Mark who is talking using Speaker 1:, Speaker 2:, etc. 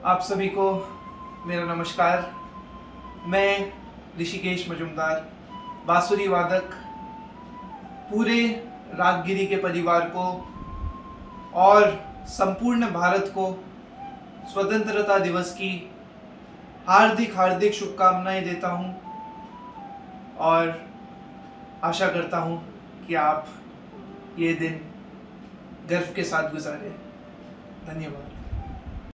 Speaker 1: आप सभी को मेरा नमस्कार। मैं ऋषिकेश मजुमदार, बांसुरी वादक, पूरे रागगिरी के परिवार को और संपूर्ण भारत को स्वतंत्रता दिवस की हार्दिक हार्दिक शुभकामनाएं देता हूं और आशा करता हूं कि आप ये दिन गर्व के साथ गुजारें। धन्यवाद।